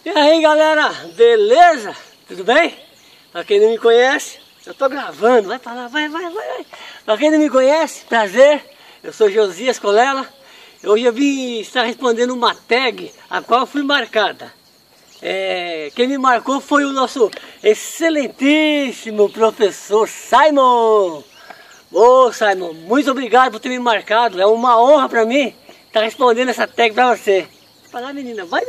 E aí galera, beleza? Tudo bem? Pra quem não me conhece, eu tô gravando, vai pra lá, vai. Pra quem não me conhece, prazer, eu sou Josias Colela. Hoje eu vim estar respondendo uma tag a qual fui marcada. Quem me marcou foi o nosso excelentíssimo professor Simon. Ô Simon, muito obrigado por ter me marcado, é uma honra pra mim estar respondendo essa tag pra você. Vai lá menina, vai.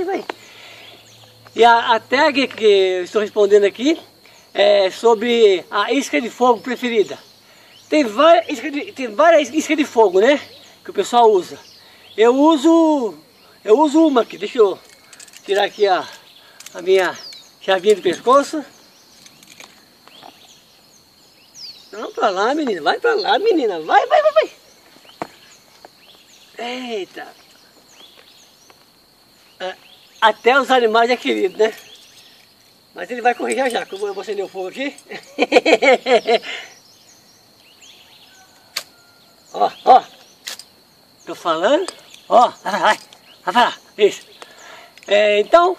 E a tag que eu estou respondendo aqui é sobre a isca de fogo preferida. Tem várias iscas de fogo, né? Que o pessoal usa. Eu uso uma aqui, deixa eu tirar aqui a minha chavinha do pescoço. Vamos pra lá menina, vai pra lá menina, vai. Eita. Até os animais é querido, né? Mas ele vai correr já, como eu vou acender o fogo aqui. Ó. Tô falando. Ó, vai lá. Isso. Então,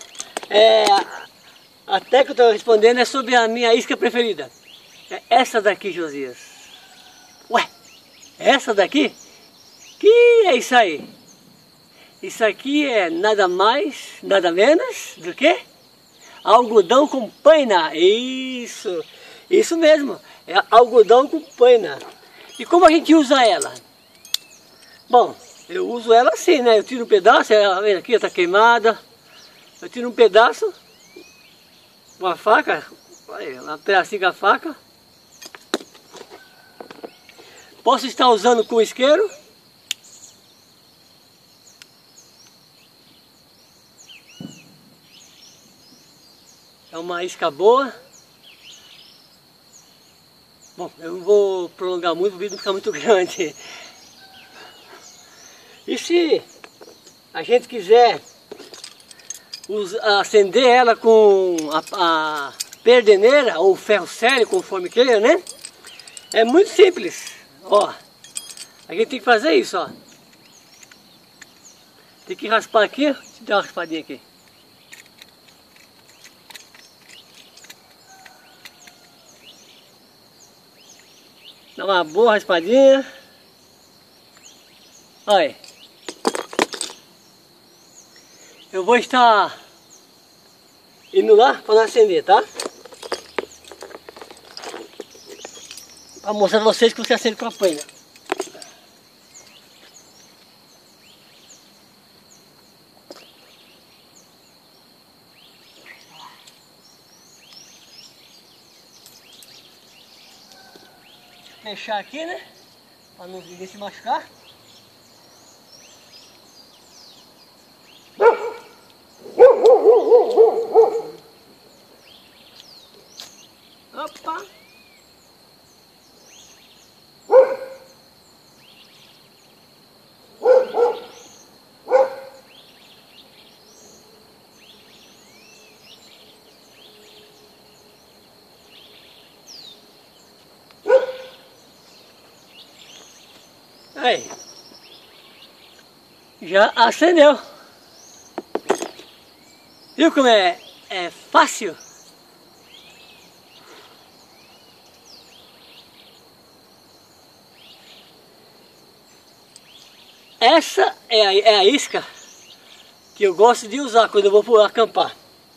até que eu tô respondendo é sobre a minha isca preferida. É essa daqui, Josias. Ué, essa daqui? Que é isso aí? Isso aqui é nada mais, nada menos do que algodão com paina. Isso mesmo, é algodão com paina. E como a gente usa ela? Bom, eu uso ela assim, né? Eu tiro um pedaço, ela vem aqui, está queimada. Eu tiro um pedaço, uma faca, um pedacinho com a faca. Posso estar usando com isqueiro. É uma isca boa. Bom, eu não vou prolongar muito, o vídeo não ficar muito grande. E se a gente quiser acender ela com a perdeneira ou ferro sério, conforme queira, né? É muito simples. Ó, a gente tem que fazer isso, ó. Tem que raspar aqui, deixa eu dar uma raspadinha aqui. Dá uma boa raspadinha. Olha aí. Eu vou estar indo lá para não acender, tá? Para mostrar para vocês que você acende com a paina. Fechar aqui, né? Para não ninguém se machucar. Opa! Aí, já acendeu. Viu como é fácil? Essa é a isca que eu gosto de usar quando eu vou acampar.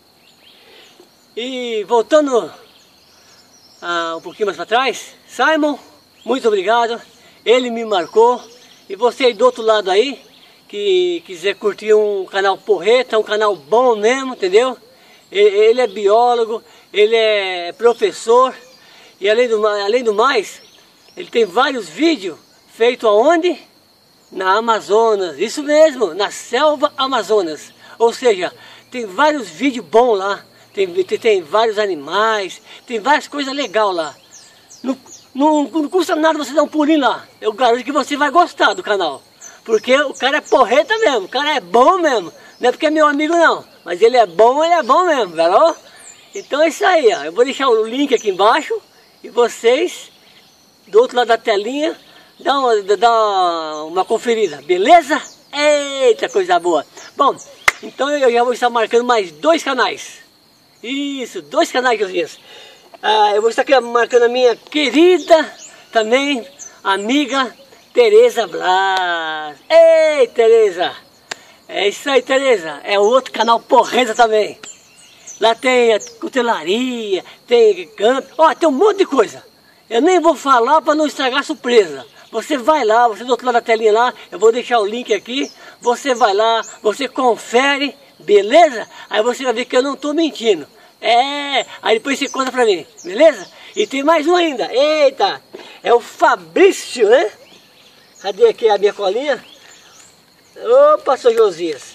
E voltando um pouquinho mais para trás, Simon, muito obrigado. Ele me marcou. E você aí do outro lado aí, que quiser curtir um canal porreta, um canal bom mesmo, entendeu? Ele é biólogo, ele é professor. E além do mais, ele tem vários vídeos feitos aonde? Na Amazonas, isso mesmo, na selva Amazonas. Ou seja, tem vários vídeos bons lá. Tem vários animais, tem várias coisas legais lá. Não custa nada você dar um pulinho lá. Eu garanto que você vai gostar do canal. Porque o cara é porreta mesmo, o cara é bom mesmo. Não é porque é meu amigo não, mas ele é bom mesmo, velho. Então é isso aí, ó. Eu vou deixar o link aqui embaixo. E vocês, do outro lado da telinha, dá uma conferida, beleza? Eita, coisa boa. Bom, Então eu já vou estar marcando mais 2 canais. Isso, 2 canais, Josias. Eu vou estar aqui marcando a minha querida, também, amiga Tereza Blas. Ei, Tereza! É isso aí, Tereza. É outro canal porreta também. Lá tem a cutelaria, tem campo, ó, tem um monte de coisa. Eu nem vou falar para não estragar a surpresa. Você vai lá, você do outro lado da telinha lá, eu vou deixar o link aqui. Você vai lá, você confere, beleza? Aí você vai ver que eu não estou mentindo. Aí depois você conta pra mim, beleza? E tem mais um ainda, eita, é o Fabrício, né? Cadê aqui a minha colinha? Opa, seu Josias.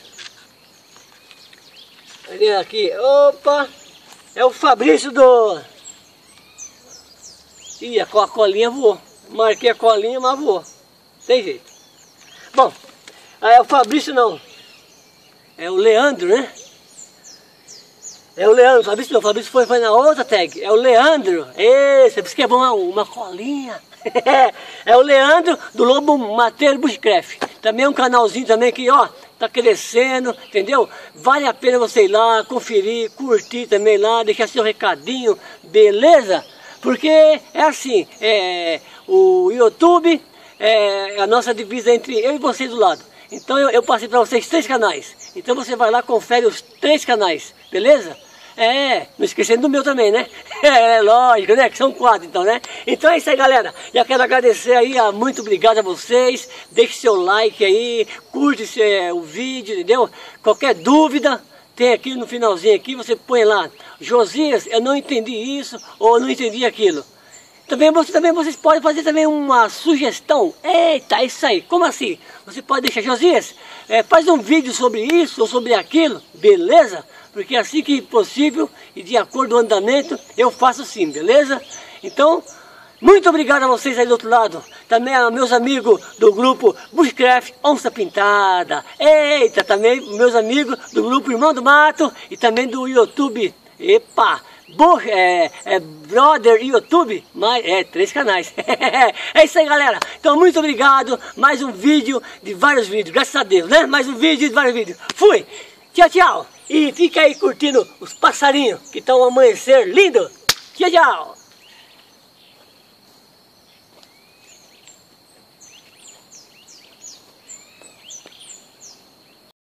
Cadê aqui? Opa, é o Fabrício do... Ih, a colinha voou. Marquei a colinha, mas voou. Tem jeito. Bom, é o Fabrício não. É o Leandro, né? É o Leandro, Fabrício não, Fabrício foi na outra tag. É o Leandro, esse, por isso que é bom uma colinha. É o Leandro do Lobo Mateiro Bushcraft. Também é um canalzinho também que, ó, tá crescendo, entendeu? Vale a pena você ir lá, conferir, curtir também lá, deixar seu recadinho, beleza? Porque é assim, o YouTube é a nossa divisa entre eu e você do lado. Então eu passei para vocês 3 canais. Então você vai lá, confere os 3 canais, beleza? Não esquecendo do meu também, né? Lógico, né? Que são 4 então, né? Então é isso aí, galera. Já quero agradecer aí, muito obrigado a vocês. Deixe seu like aí, curte o vídeo, entendeu? Qualquer dúvida, tem aqui no finalzinho aqui, você põe lá, Josias, eu não entendi isso, ou não entendi aquilo. Também vocês podem fazer também uma sugestão. Eita, é isso aí. Como assim? Você pode deixar, Josias, faz um vídeo sobre isso ou sobre aquilo, beleza? Porque assim que possível e de acordo com o andamento, eu faço sim, beleza? Então, muito obrigado a vocês aí do outro lado. Também a meus amigos do grupo Bushcraft Onça Pintada. Eita, também meus amigos do grupo Irmão do Mato e também do YouTube. Epa! Brother YouTube, 3 canais. É isso aí, galera. Então, muito obrigado. Mais um vídeo de vários vídeos, graças a Deus, né? Mais um vídeo de vários vídeos. Fui! Tchau, tchau! E fica aí curtindo os passarinhos que estão amanhecer lindo. Tchau, tchau!